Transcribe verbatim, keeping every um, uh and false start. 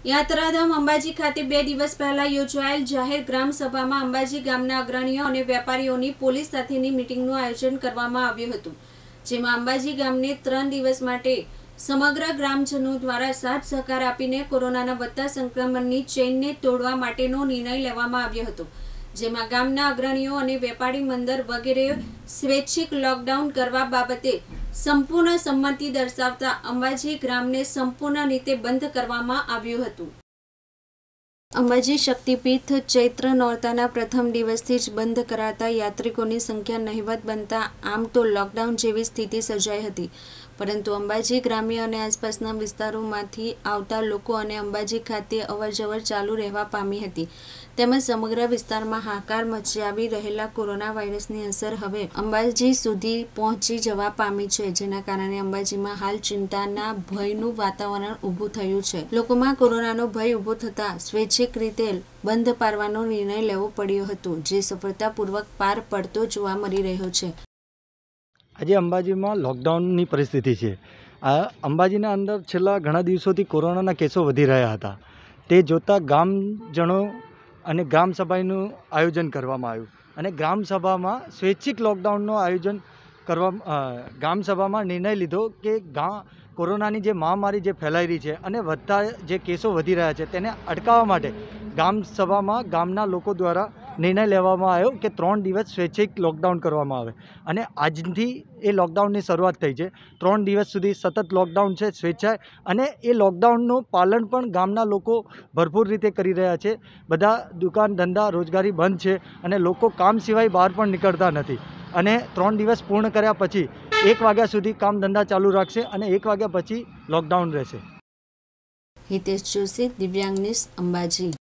યાત્રાધામ અંબાજી ખાતે બે દિવસ પહેલા યોજાયેલ જાહેર ગ્રામ સભામાં અંબાજી ગામના અગ્રણીઓ અને વેપારીઓની પોલીસ સાથેની મીટિંગનું આયોજન કરવામાં આવ્યું હતું, જેમાં અંબાજી ગામને ત્રણ દિવસ માટે સમગ્ર ગ્રામજનો દ્વારા સાથ સહકાર આપીને કોરોનાના વધતા સંક્રમણની ચેઇનને તોડવા માટેનો નિર્ણય લેવામાં આવ્યો હતો, જેમાં ગામના અગ્રણીઓ અને વેપારી મંડળ વગેરે સ્વૈચ્છિક લોકડાઉન કરવા બાબતે સંપૂર્ણ સંમતિ દર્શાવતા અંબાજી ગ્રામને સંપૂર્ણ રીતે બંધ કરવામાં આવ્યું હતું। અંબાજી શક્તિપીઠ ચૈત્ર નોરતાના પ્રથમ દિવસથી જ બંધ કરાતા યાત્રિકોની સંખ્યા નહિવત બનતા આમ તો લોકડાઉન જેવી સ્થિતિ સર્જાઈ હતી, પરંતુ અંબાજી ગ્રામ્ય અને આસપાસના વિસ્તારોમાંથી આવતા લોકો અને અંબાજી ખાતે અવરજવર ચાલુ રહેવા પામી હતી, તેમજ સમગ્ર વિસ્તારમાં હાહાકાર મચાવી રહેલા કોરોના વાયરસની અસર હવે અંબાજી સુધી પહોંચી જવા પામી છે, જેના કારણે અંબાજીમાં હાલ ચિંતાના ભયનું વાતાવરણ ઊભું થયું છે। લોકોમાં કોરોનાનો ભય ઊભો થતાં સ્વૈચ્છિક રીતે બંધ પાડવાનો નિર્ણય લેવો પડ્યો હતો, જે સફળતાપૂર્વક પાર પડતો જોવા મળી રહ્યો છે। આજે અંબાજીમાં લોકડાઉનની પરિસ્થિતિ છે। આ અંબાજીના અંદર છેલ્લા ઘણા દિવસોથી કોરોનાના કેસો વધી રહ્યા હતા, તે જોતાં ગામજનો અને ગ્રામસભાનું આયોજન કરવામાં આવ્યું અને ગ્રામસભામાં સ્વૈચ્છિક લોકડાઉનનું આયોજન કરવા ગ્રામસભામાં નિર્ણય લીધો કે ગા કોરોનાની જે મહામારી જે ફેલાઈ રહી છે અને વધતા જે કેસો વધી રહ્યા છે તેને અટકાવવા માટે ગ્રામસભામાં ગામના લોકો દ્વારા નિર્ણય લેવામાં આવ્યો કે ત્રણ દિવસ સ્વૈચ્છિક લોકડાઉન કરવામાં આવે અને આજથી એ લોકડાઉનની શરૂઆત થઈ છે। ત્રણ દિવસ સુધી સતત લોકડાઉન છે સ્વેચ્છાએ, અને એ લોકડાઉનનું પાલન પણ ગામના લોકો ભરપૂર રીતે કરી રહ્યા છે। બધા દુકાન ધંધા રોજગારી બંધ છે અને લોકો કામ સિવાય બહાર પણ નીકળતા નથી, અને ત્રણ દિવસ પૂર્ણ કર્યા પછી એક વાગ્યા સુધી કામ ધંધા ચાલુ રાખશે અને એક વાગ્યા પછી લોકડાઉન રહેશે। હિતેશ જોશી, દિવ્યાંગ ન્યૂઝ, અંબાજી।